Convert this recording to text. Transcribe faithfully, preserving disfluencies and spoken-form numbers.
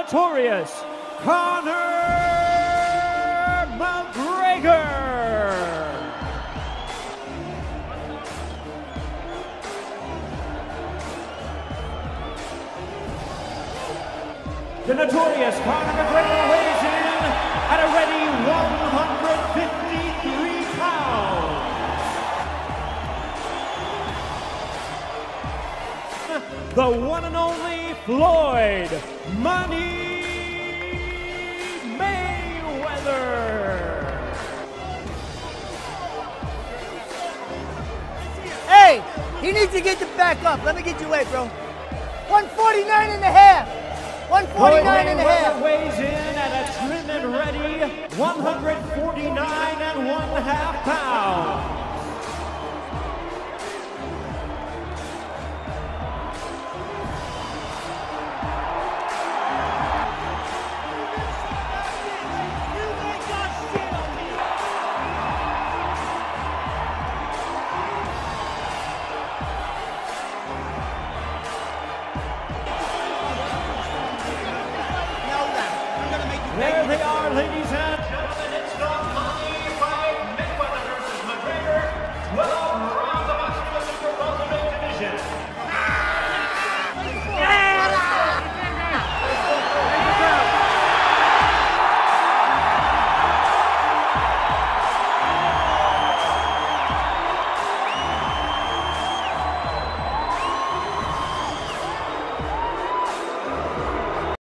notorious Conor McGregor. The notorious Conor McGregor weighs in at a ready one hundred fifty-three pounds. The one and only Floyd Money Mayweather. Hey, he needs to get the back up. Let me get you weight, bro. one forty-nine and a half. one forty-nine and a half. Weighs in at a trim and ready one hundred forty-nine and one half pounds.